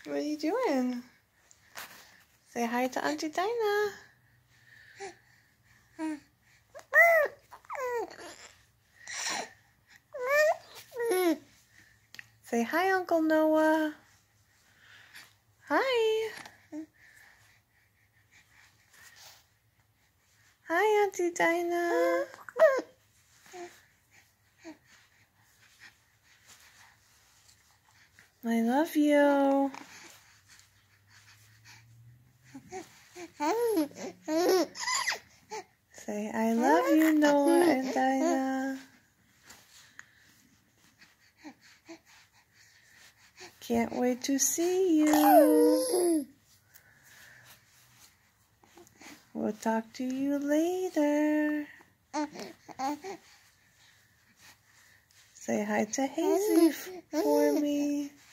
What are you doing? Say hi to Auntie Dinah. Say hi, Uncle Noah. Hi. Hi, Auntie Dinah. I love you. Say, I love you, Noah and Dinah. Can't wait to see you. We'll talk to you later. Say hi to Hazy for me.